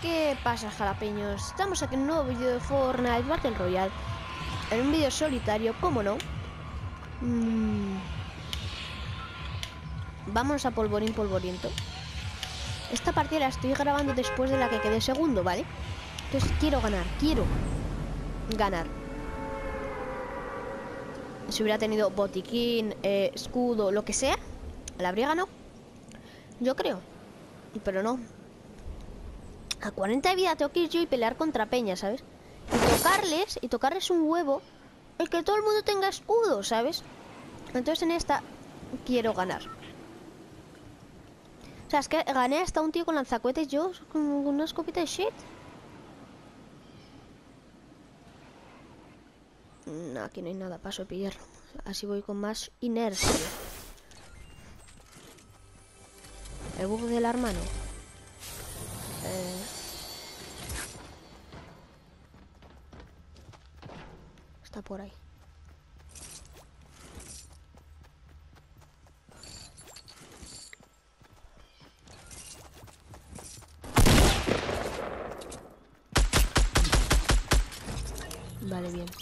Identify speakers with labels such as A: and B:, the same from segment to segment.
A: ¿Qué pasa, jalapeños? Estamos aquí en un nuevo vídeo de Fortnite Battle Royale. En un vídeo solitario, ¿cómo no? Vámonos a polvorín polvoriento. Esta partida la estoy grabando después de la que quedé segundo, ¿vale? Entonces quiero ganar. Si hubiera tenido botiquín, escudo, lo que sea, la habría ganado. Yo creo. Pero no. A 40 de vida tengo que ir yo y pelear contra peña, ¿sabes? Y tocarles un huevo el que todo el mundo tenga escudo, ¿sabes? Entonces en esta quiero ganar. O sea, es que gané hasta un tío con lanzacohetes, yo con una escopeta de shit. No, aquí no hay nada, paso de pillarlo. Así voy con más inercia. El bug del hermano. Está por ahí. Vale, bien.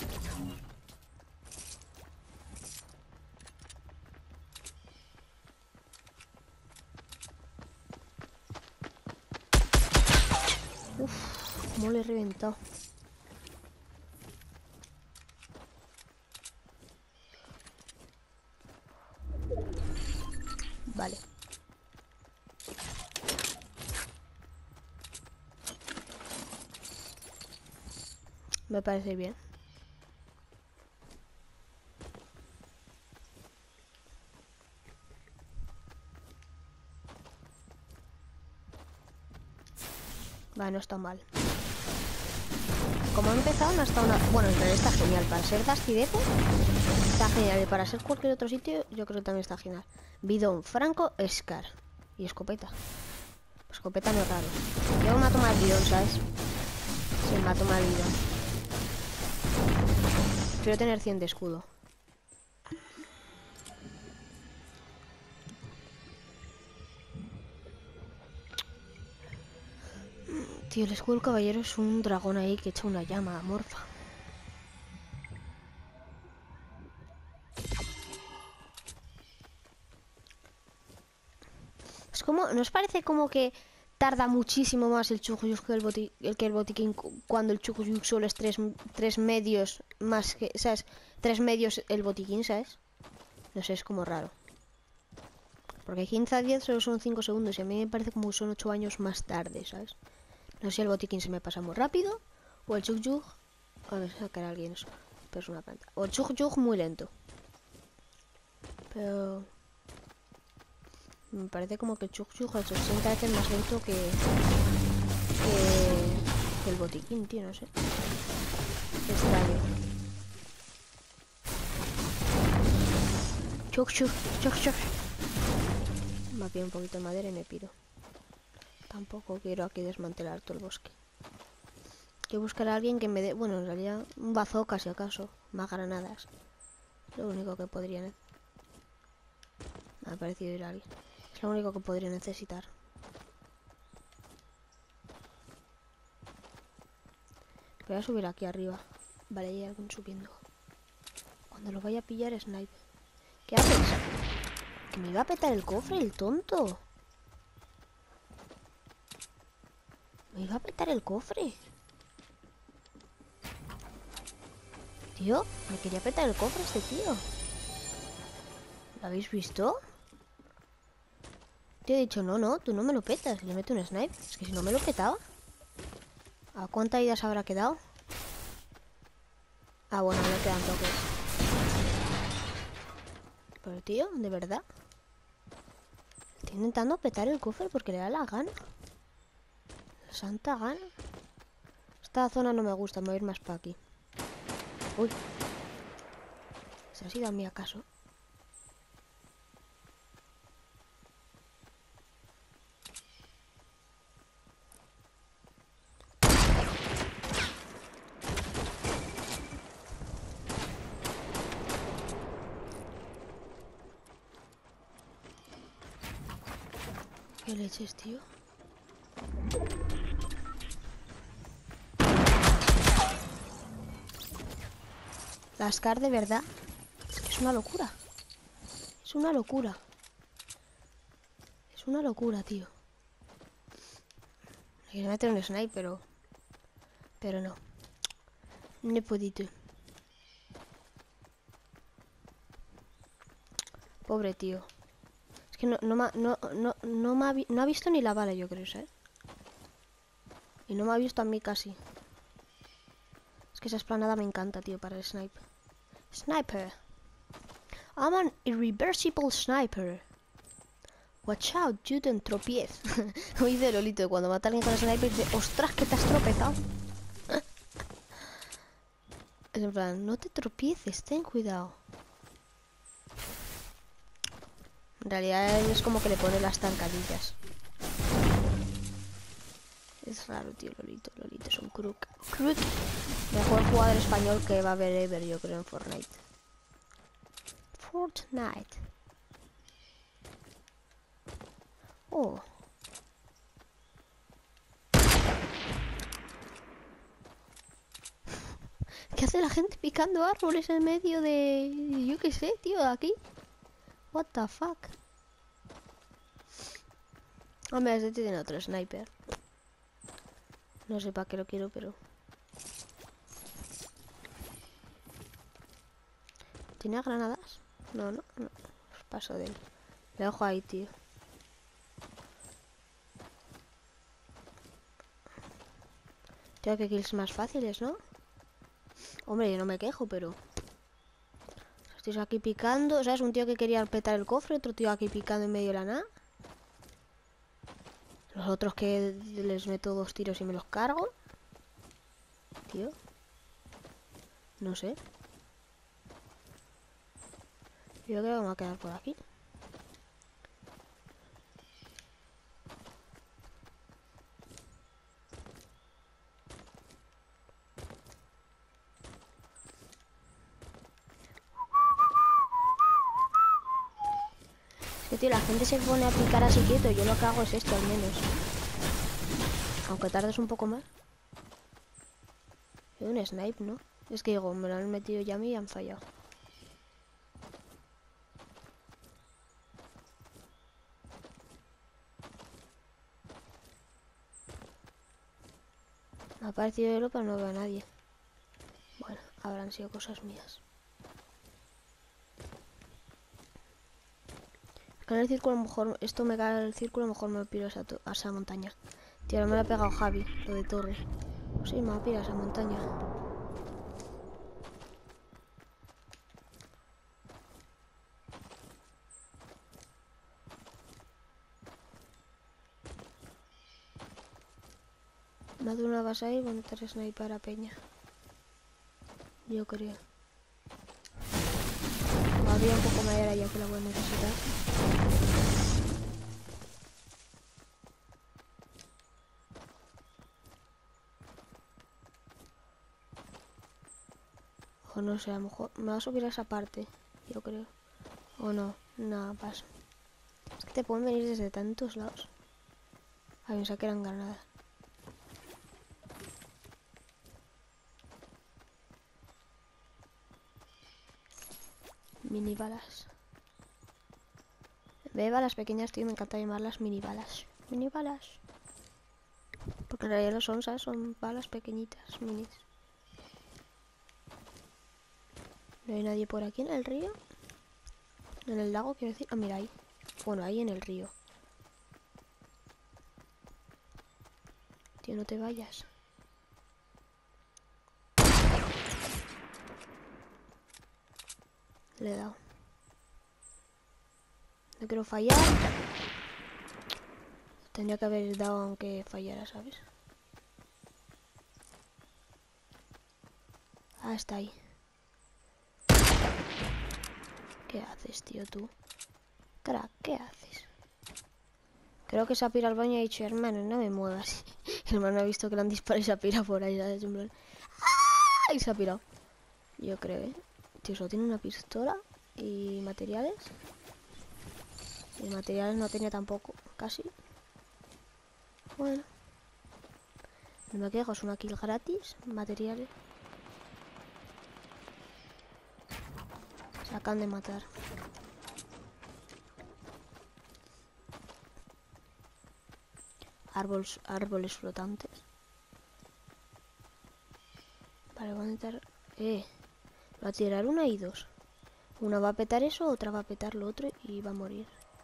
A: Uf, cómo le he reventado. Vale. Me parece bien. Vale, no está mal. Como ha empezado, no está una... Bueno, en realidad está genial. Para ser Dastidete, está genial. Y para ser cualquier otro sitio, yo creo que también está genial. Bidón, Franco, Scar. Y escopeta. Escopeta no es raro. Yo mato más bidón, ¿sabes? Sí, mato más bidón. Quiero tener 100 de escudo. Tío, el escudo del caballero es un dragón ahí que echa una llama amorfa. Es como... ¿Nos parece como que tarda muchísimo más el Chujujuk que el botiquín cuando el Chujujuk solo es 3 medios más que... ¿Sabes? 3 medios el botiquín, ¿sabes? No sé, es como raro. Porque 15 a 10 solo son 5 segundos y a mí me parece como que son 8 años más tarde, ¿sabes? No sé si el botiquín se me pasa muy rápido o el Chujujuk... A ver, sacar a alguien eso. Pero es una planta. O el Chujujuk muy lento. Pero... me parece como que el Chujujuk es 80 veces más lento que el botiquín, tío, no sé. Qué extraño. Chujujuk. Me pido un poquito de madera y me piro. Tampoco quiero aquí desmantelar todo el bosque. Quiero buscar a alguien que me dé... Bueno, en realidad, un bazooka si acaso. Más granadas. Lo único que podría... Me ha parecido ir a alguien. Es lo único que podría necesitar. Voy a subir aquí arriba. Vale, hay alguien subiendo. Cuando lo vaya a pillar, snipe. ¿Qué haces? Que me iba a petar el cofre, el tonto. Me iba a petar el cofre. Tío, me quería petar el cofre este tío. ¿Lo habéis visto? Te he dicho, no, tú no me lo petas. Le meto un snipe. Es que si no me lo petaba. ¿A cuántas idas habrá quedado? Ah, bueno, me quedan toques. Pero tío, ¿de verdad? Estoy intentando petar el cofre porque le da la gana. Santa gana. Esta zona no me gusta, me voy a ir más para aquí. Uy. ¿Se ha sido a mí acaso? ¿Qué leches, tío? La SCAR de verdad. Es una locura. Es una locura. Es una locura, tío. Me quiero meter un sniper, pero no. No he podido. Pobre tío. Es que no ha visto ni la bala, yo creo, ¿sabes? Y no me ha visto a mí casi. Es que esa esplanada me encanta, tío, para el sniper. Sniper. I'm an irreversible sniper. Watch out, you don't tropiez. Oí de Lolito, cuando mata a alguien con el sniper dice, ostras, que te has tropezado. Es en plan, no te tropieces, ten cuidado. En realidad es como que le pone las zancadillas. Es raro, tío, Lolito. Lolito es un crook. Crook. Mejor jugador español que va a haber ever, yo creo, en Fortnite. Fortnite. Oh. ¿Qué hace la gente picando árboles en medio de... yo qué sé, tío, aquí? What the fuck? Hombre, este tiene otro sniper. No sé para qué lo quiero, pero... ¿Tiene granadas? No. Paso de él. Le dejo ahí, tío. Tengo que kills más fáciles, ¿no? Hombre, yo no me quejo, pero... estoy aquí picando, ¿sabes? Un tío que quería petar el cofre, otro tío aquí picando en medio de la nada. Los otros que les meto 2 tiros y me los cargo. Tío. No sé. Yo creo que me voy a quedar por aquí. Es que, tío, la gente se pone a picar así quieto. Yo lo que hago es esto, al menos. Aunque tardes un poco más. Es un snipe, ¿no? Es que digo, me lo han metido ya a mí y han fallado. Me ha parecido verlo, pero no veo a nadie. Bueno, habrán sido cosas mías. Cae el círculo, a lo mejor... esto me cae el círculo, a lo mejor me piro a esa montaña. Tío, no me lo ha pegado Javi, lo de torre. Sí, me va a pirar a esa montaña. Más de una vas a ir con 3 sniper a peña. Yo creo. Habría un poco madera ya que la voy a necesitar. O no sé, a lo mejor me va a subir a esa parte, yo creo. O no, nada, paso. Es que te pueden venir desde tantos lados. A pensar que eran granadas. Mini balas. En vez de balas pequeñas, tío, me encanta llamarlas mini balas. Mini balas. Porque en realidad lo son, ¿sabes? Son balas pequeñitas, minis. No hay nadie por aquí en el río. En el lago, quiero decir. Ah, mira ahí. Bueno, ahí en el río. Tío, no te vayas. Le he dado. No quiero fallar. Tendría que haber dado aunque fallara, ¿sabes? Ah, está ahí. ¿Qué haces, tío, tú? Crack, ¿qué haces? Creo que se ha pirado al baño y ha dicho, hermano, no me muevas. El hermano ha visto que le han disparado y se ha pirado por ahí, ¿sabes? En plan... ¡ah! Y se ha pirado. Yo creo, ¿eh? Tío, solo tiene una pistola y materiales. Y materiales no tenía tampoco, casi. Bueno. No me quejo, es una kill gratis. Materiales. acaban de matar. Árboles flotantes. Vale, voy a intentar... va a tirar una y dos. Una va a petar eso, otra va a petar lo otro y va a morir.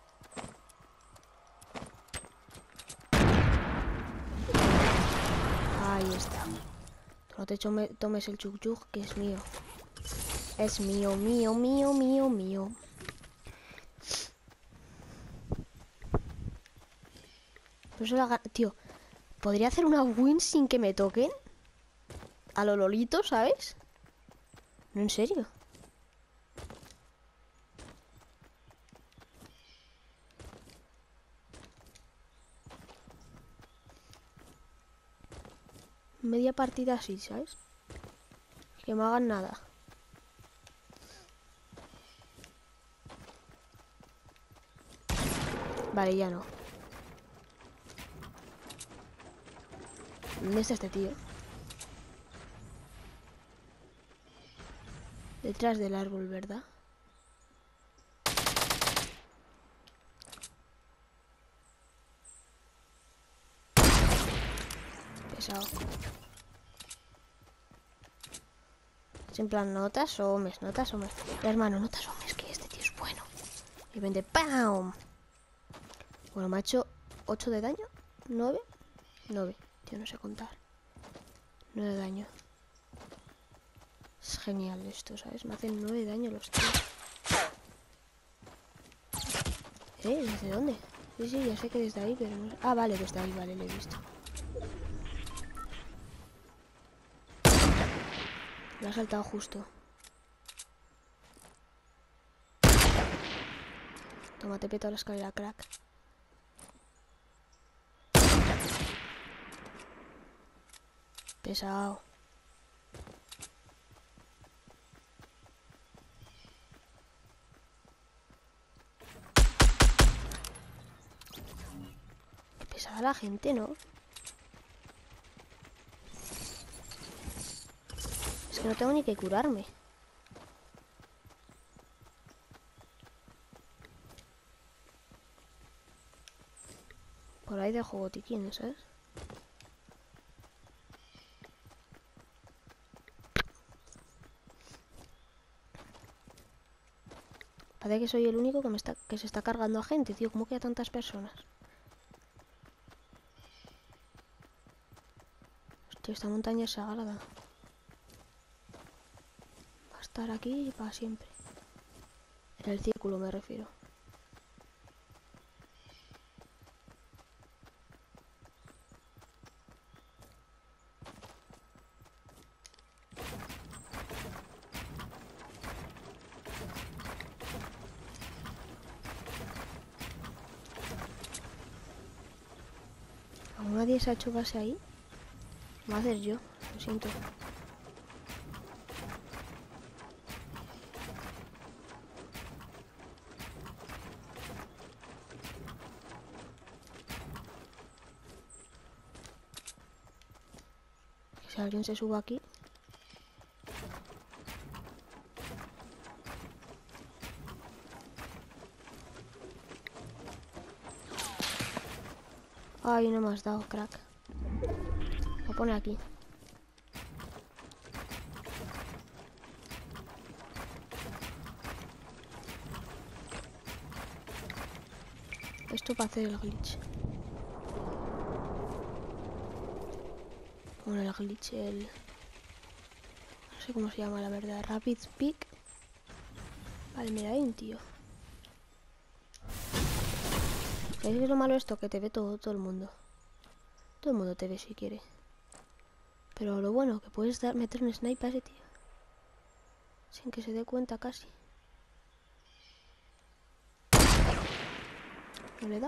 A: Ahí está. Tú no te tomes el chuk chuk, que es mío. Es mío, mío, mío, mío, mío. Por eso tío, ¿podría hacer una win sin que me toquen? A lo lolito, ¿sabes? No, en serio. Media partida así, ¿sabes? Que me hagan nada. Vale, ya no. ¿Dónde está este tío? Detrás del árbol, ¿verdad? Pesado. Es en plan, notas o homes, notas o homes. Hermano, notas o homes, que este tío es bueno. Y vende ¡pam! Bueno, me ha hecho 8 de daño. 9. 9. Tío, no sé contar. 9 de daño. Es genial esto, ¿sabes? Me hacen 9 de daño los tíos. ¿Desde dónde? Sí, sí, ya sé que desde ahí, pero no sé. Ah, vale, desde ahí, vale, lo he visto. Me ha saltado justo. Toma, te peto la escalera, crack. Pesado. Qué pesada la gente, ¿no? Es que no tengo ni que curarme. Por ahí dejo botiquines, ¿sabes? Parece que soy el único que se está cargando a gente, tío. ¿Cómo que a tantas personas? Hostia, esta montaña es sagrada. Va a estar aquí para siempre. En el círculo me refiero. ¿Aún nadie se ha hecho base ahí? Lo voy a hacer yo, lo siento. Que si alguien se suba aquí. Ay, no me has dado, crack. Lo pone aquí. Esto para hacer el glitch. Bueno, el glitch, no sé cómo se llama la verdad. Rapid Peak. Vale, mira, hay un tío. ¿Sabéis qué es lo malo esto? Que te ve todo el mundo. Todo el mundo te ve si quiere. Pero lo bueno, que puedes meter un snipe a ese tío. Sin que se dé cuenta casi. ¿No le da?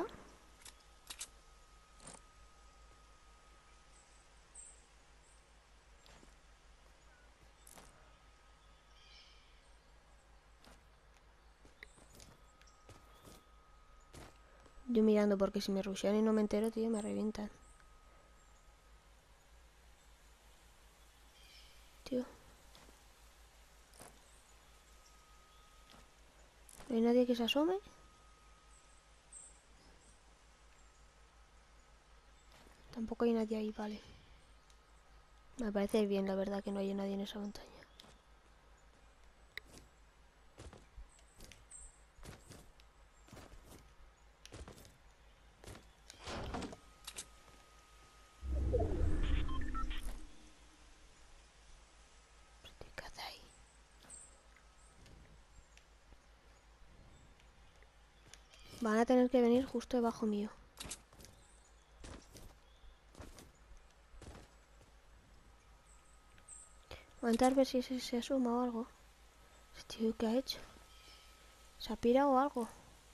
A: Yo mirando porque si me rushean y no me entero, tío, me revientan. Tío. hay nadie que se asome. Tampoco hay nadie ahí, vale. Me parece bien, la verdad, que no haya nadie en esa montaña. ¿Qué hace ahí? Van a tener que venir justo debajo mío. Voy a intentar ver si se asoma o algo. Este tío, ¿qué ha hecho? ¿Se ha pirado o algo?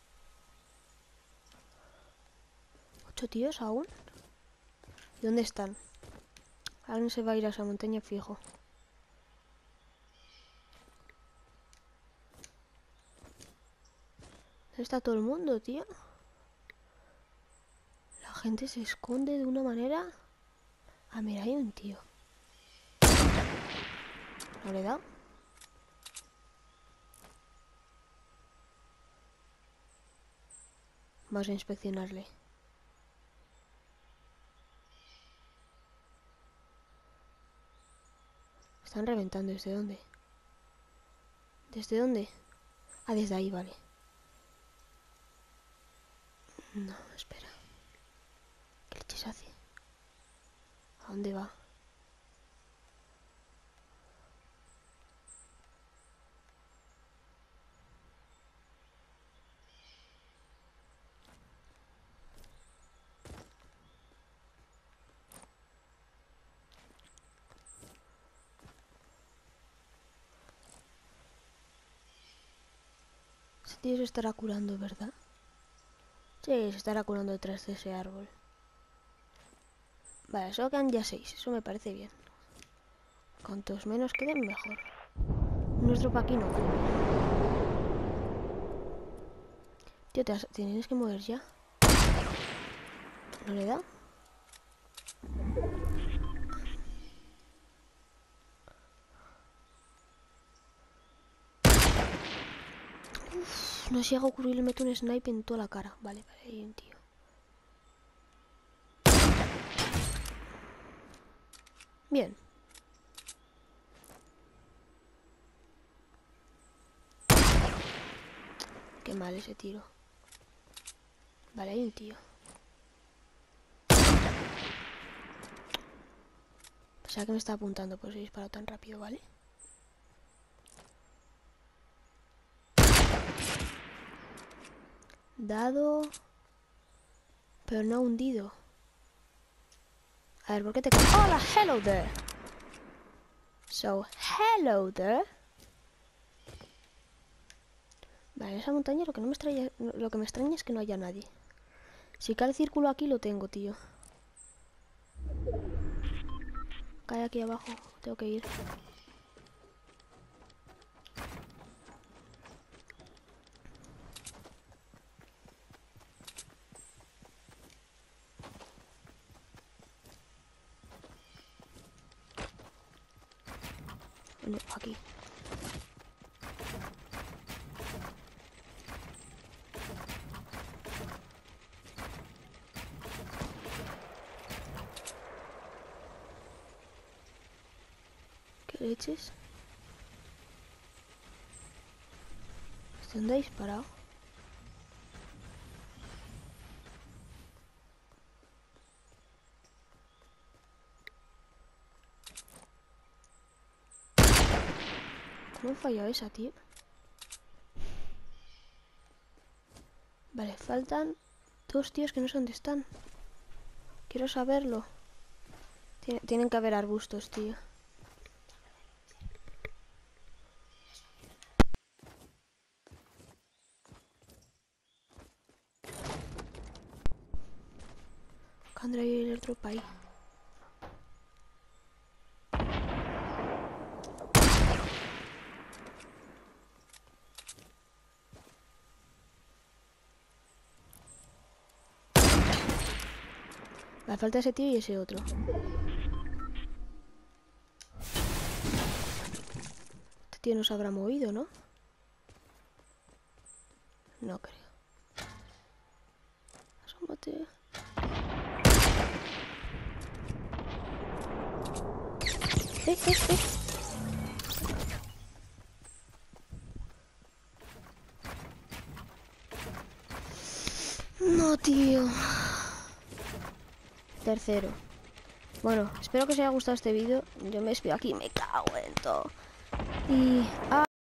A: 8 tíos aún. ¿Dónde están? Alguien se va a ir a esa montaña fijo. ¿Dónde está todo el mundo, tío? La gente se esconde de una manera... Ah, mira, hay un tío. ¿No le he dado? Vamos a inspeccionarle. Están reventando. ¿Desde dónde? ¿Desde dónde? Ah, desde ahí, vale. No, espera. ¿Qué leches hace? ¿A dónde va? Ese tío se estará curando, ¿verdad? Sí, se estará curando detrás de ese árbol. Vale, solo quedan ya 6. Eso me parece bien. Cuantos menos queden, mejor. Nuestro pa' aquí no. Tío, tienes que mover ya. ¿No le da? Uf, no se haga ocurrir y le meto un snipe en toda la cara. Vale, vale, hay un tío. Bien. Qué mal ese tiro. Vale, hay un tío. Pensaba que me estaba apuntando, pues he disparado tan rápido, ¿vale? Dado... Pero no hundido. A ver, ¿por qué te... ¡Hola! ¡Hello there! So, hello there. Vale, en esa montaña lo que me extraña es que no haya nadie. Si cae el círculo aquí lo tengo, tío. Cae aquí abajo, tengo que ir. No, aquí. ¿Qué leches? ¿Dónde ha disparado? ¿Cómo he fallado esa, tío? Vale, faltan 2 tíos que no sé dónde están. Quiero saberlo. Tienen que haber arbustos, tío. Candra y el otro país. Me falta ese tío y ese otro. Este tío no se habrá movido, ¿no? No creo. Asómate. Eh. No, tío. Tercero. Bueno, espero que os haya gustado este vídeo. Yo me despido aquí, me cago en todo. Y...